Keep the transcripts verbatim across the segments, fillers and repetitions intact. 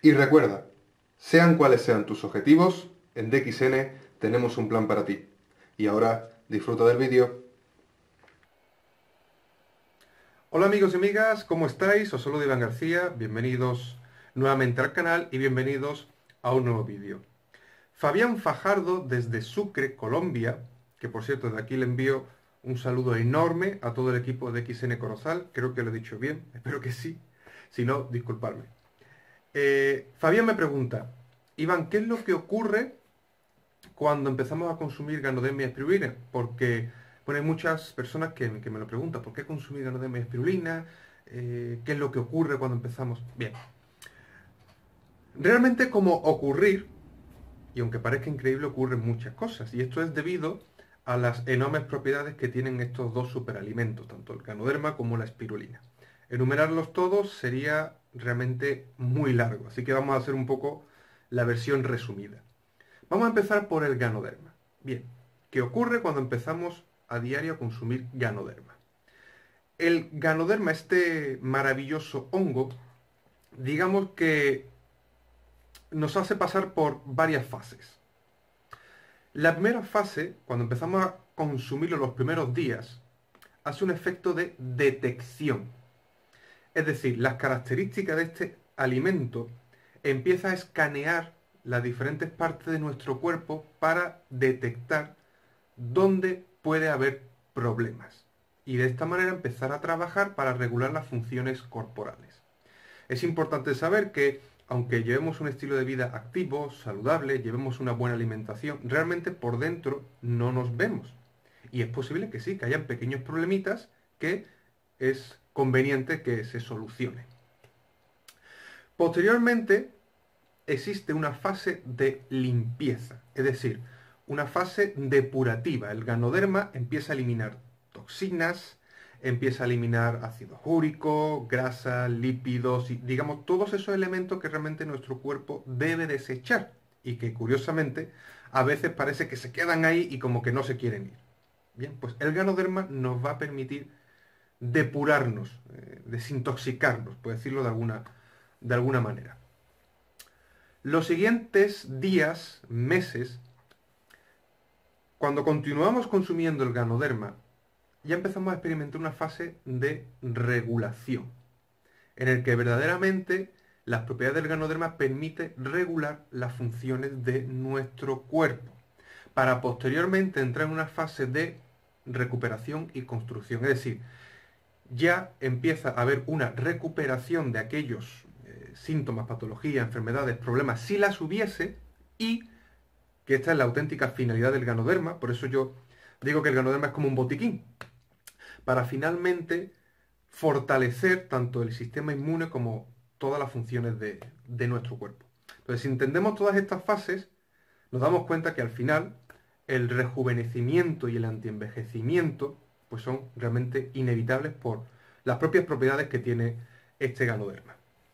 Y recuerda, sean cuales sean tus objetivos, en D X N tenemos un plan para ti. Y ahora, disfruta del vídeo. Hola amigos y amigas, ¿cómo estáis? Os saludo Iván García, bienvenidos nuevamente al canal y bienvenidos a un nuevo vídeo. Fabián Fajardo desde Sucre, Colombia, que por cierto de aquí le envío un saludo enorme a todo el equipo de X N Corozal, creo que lo he dicho bien, espero que sí, si no, disculpadme. Eh, Fabián me pregunta, Iván, ¿qué es lo que ocurre cuando empezamos a consumir Ganoderma y espirulina? Porque bueno, hay muchas personas que, que me lo preguntan, ¿por qué consumir Ganoderma y espirulina? Eh, ¿qué es lo que ocurre cuando empezamos? Bien, realmente como ocurrir, y aunque parezca increíble, ocurren muchas cosas, y esto es debido a las enormes propiedades que tienen estos dos superalimentos, tanto el Ganoderma como la espirulina. Enumerarlos todos sería realmente muy largo, así que vamos a hacer un poco la versión resumida. Vamos a empezar por el Ganoderma. Bien, ¿qué ocurre cuando empezamos a diario a consumir Ganoderma? El Ganoderma, este maravilloso hongo, digamos que nos hace pasar por varias fases. La primera fase, cuando empezamos a consumirlo los primeros días, hace un efecto de detección. Es decir, las características de este alimento empieza a escanear las diferentes partes de nuestro cuerpo para detectar dónde puede haber problemas. Y de esta manera empezar a trabajar para regular las funciones corporales. Es importante saber que aunque llevemos un estilo de vida activo, saludable, llevemos una buena alimentación, realmente por dentro no nos vemos. Y es posible que sí, que hayan pequeños problemitas que es conveniente que se solucionen. Posteriormente, existe una fase de limpieza, es decir, una fase depurativa. El Ganoderma empieza a eliminar toxinas, empieza a eliminar ácido úrico, grasa, lípidos, y, digamos, todos esos elementos que realmente nuestro cuerpo debe desechar y que curiosamente a veces parece que se quedan ahí y como que no se quieren ir. Bien, pues el Ganoderma nos va a permitir depurarnos, eh, desintoxicarnos, por decirlo de alguna, de alguna manera. Los siguientes días, meses, cuando continuamos consumiendo el Ganoderma, ya empezamos a experimentar una fase de regulación, en el que verdaderamente las propiedades del Ganoderma permiten regular las funciones de nuestro cuerpo, para posteriormente entrar en una fase de recuperación y construcción. Es decir, ya empieza a haber una recuperación de aquellos eh, síntomas, patologías, enfermedades, problemas, si las hubiese, y que esta es la auténtica finalidad del Ganoderma, por eso yo digo que el Ganoderma es como un botiquín, para finalmente fortalecer tanto el sistema inmune como todas las funciones de, de nuestro cuerpo. Entonces, si entendemos todas estas fases, nos damos cuenta que al final el rejuvenecimiento y el antienvejecimiento pues son realmente inevitables por las propias propiedades que tiene este Ganoderma.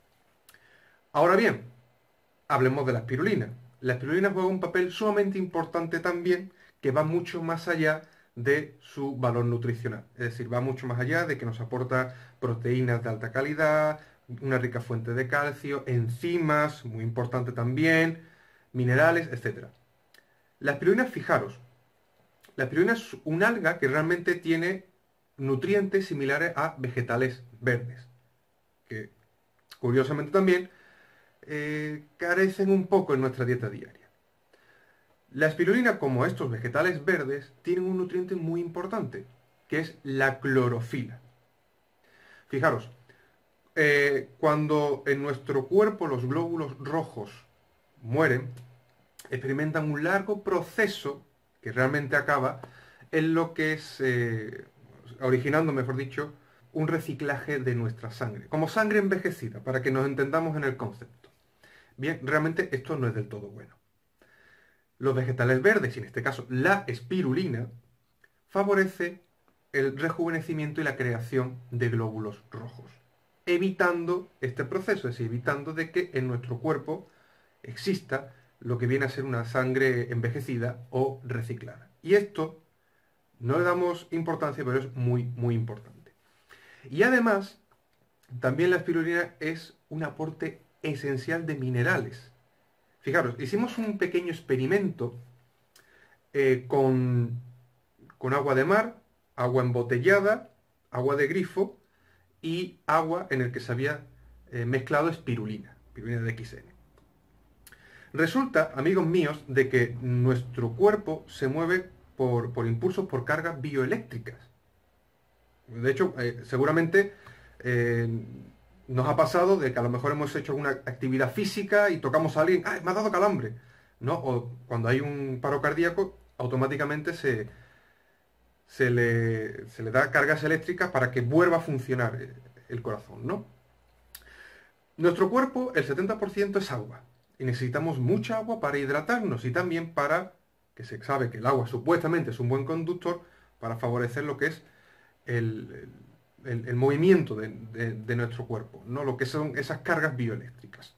Ahora bien, hablemos de la espirulina. La espirulina juega un papel sumamente importante también, que va mucho más allá de su valor nutricional. Es decir, va mucho más allá de que nos aporta proteínas de alta calidad, una rica fuente de calcio, enzimas, muy importante también, minerales, etcétera. La espirulina, fijaros, la espirulina es un alga que realmente tiene nutrientes similares a vegetales verdes, que curiosamente también eh, carecen un poco en nuestra dieta diaria. La espirulina, como estos vegetales verdes, tienen un nutriente muy importante, que es la clorofila. Fijaros, eh, cuando en nuestro cuerpo los glóbulos rojos mueren, experimentan un largo proceso que realmente acaba en lo que es, eh, originando, mejor dicho, un reciclaje de nuestra sangre, como sangre envejecida, para que nos entendamos en el concepto. Bien, realmente esto no es del todo bueno. Los vegetales verdes, y en este caso la espirulina, favorece el rejuvenecimiento y la creación de glóbulos rojos, evitando este proceso, es decir, evitando de que en nuestro cuerpo exista lo que viene a ser una sangre envejecida o reciclada. Y esto no le damos importancia, pero es muy, muy importante. Y además, también la espirulina es un aporte esencial de minerales. Fijaros, hicimos un pequeño experimento eh, con, con agua de mar, agua embotellada, agua de grifo y agua en el que se había eh, mezclado espirulina, espirulina de X N. Resulta, amigos míos, de que nuestro cuerpo se mueve por, por impulsos, por cargas bioeléctricas. De hecho, eh, seguramente eh, nos ha pasado de que a lo mejor hemos hecho alguna actividad física y tocamos a alguien, ¡ay, me ha dado calambre! ¿No? O cuando hay un paro cardíaco, automáticamente se, se, le, se le da cargas eléctricas para que vuelva a funcionar el corazón, ¿no? Nuestro cuerpo, el setenta por ciento es agua. Y necesitamos mucha agua para hidratarnos y también para, que se sabe que el agua supuestamente es un buen conductor, para favorecer lo que es el, el, el movimiento de, de, de nuestro cuerpo, ¿no? Lo que son esas cargas bioeléctricas.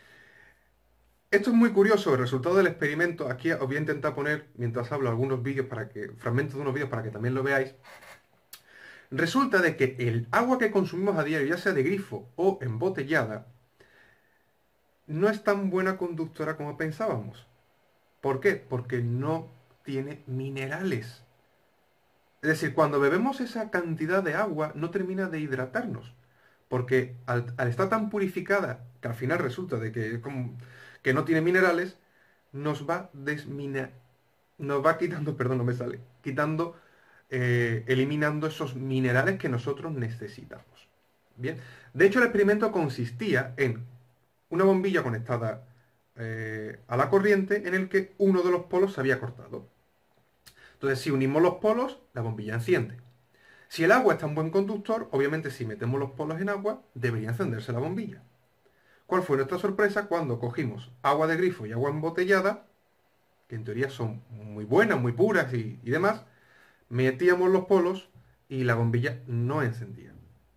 Esto es muy curioso, el resultado del experimento. Aquí os voy a intentar poner, mientras hablo, algunos vídeos para que, fragmentos de unos vídeos para que también lo veáis. Resulta de que el agua que consumimos a diario, ya sea de grifo o embotellada, no es tan buena conductora como pensábamos. ¿Por qué? Porque no tiene minerales. Es decir, cuando bebemos esa cantidad de agua no termina de hidratarnos. Porque al, al estar tan purificada, que al final resulta de que, como, que no tiene minerales, nos va desmina, nos va quitando, perdón, no me sale, quitando, eh, eliminando esos minerales que nosotros necesitamos. Bien, de hecho el experimento consistía en una bombilla conectada eh, a la corriente en el que uno de los polos se había cortado. Entonces, si unimos los polos, la bombilla enciende. Si el agua es tan buen conductor, obviamente si metemos los polos en agua, debería encenderse la bombilla. ¿Cuál fue nuestra sorpresa cuando cogimos agua de grifo y agua embotellada, que en teoría son muy buenas, muy puras y, y demás, metíamos los polos y la bombilla no encendía?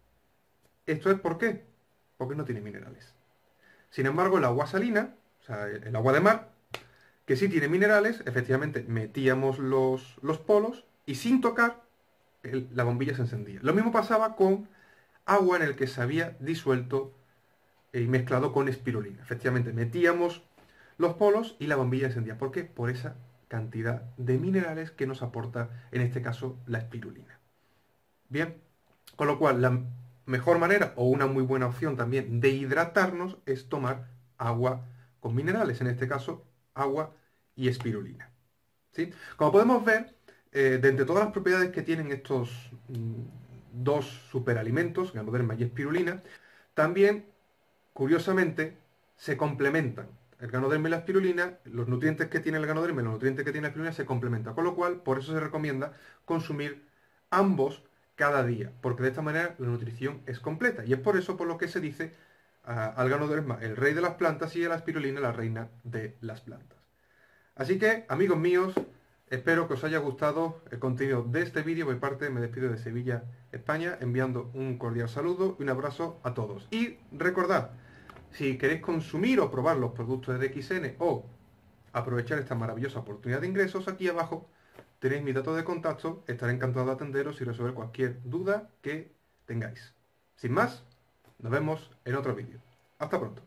¿Esto es por qué? Porque no tiene minerales. Sin embargo, el agua salina, o sea, el agua de mar, que sí tiene minerales, efectivamente metíamos los, los polos y sin tocar, el, la bombilla se encendía. Lo mismo pasaba con agua en el que se había disuelto y mezclado con espirulina. Efectivamente, metíamos los polos y la bombilla encendía. ¿Por qué? Por esa cantidad de minerales que nos aporta, en este caso, la espirulina. Bien, con lo cual, la mejor manera, o una muy buena opción también, de hidratarnos es tomar agua con minerales, en este caso, agua y espirulina. ¿Sí? Como podemos ver, eh, de entre todas las propiedades que tienen estos mmm, dos superalimentos, ganoderma y espirulina, también, curiosamente, se complementan. El ganoderma y la espirulina, los nutrientes que tiene el ganoderma y los nutrientes que tiene la espirulina se complementan. Con lo cual, por eso se recomienda consumir ambos cada día, porque de esta manera la nutrición es completa. Y es por eso por lo que se dice uh, al ganoderma el rey de las plantas y a la espirulina la reina de las plantas. Así que, amigos míos, espero que os haya gustado el contenido de este vídeo. Por mi parte, me despido de Sevilla, España, enviando un cordial saludo y un abrazo a todos. Y recordad, si queréis consumir o probar los productos de D X N o aprovechar esta maravillosa oportunidad de ingresos, aquí abajo tenéis mis datos de contacto, estaré encantado de atenderos y resolver cualquier duda que tengáis. Sin más, nos vemos en otro vídeo. Hasta pronto.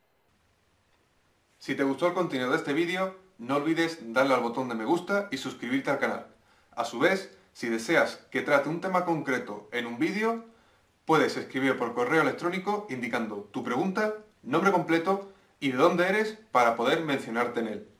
Si te gustó el contenido de este vídeo, no olvides darle al botón de me gusta y suscribirte al canal. A su vez, si deseas que trate un tema concreto en un vídeo, puedes escribir por correo electrónico indicando tu pregunta, nombre completo y de dónde eres para poder mencionarte en él.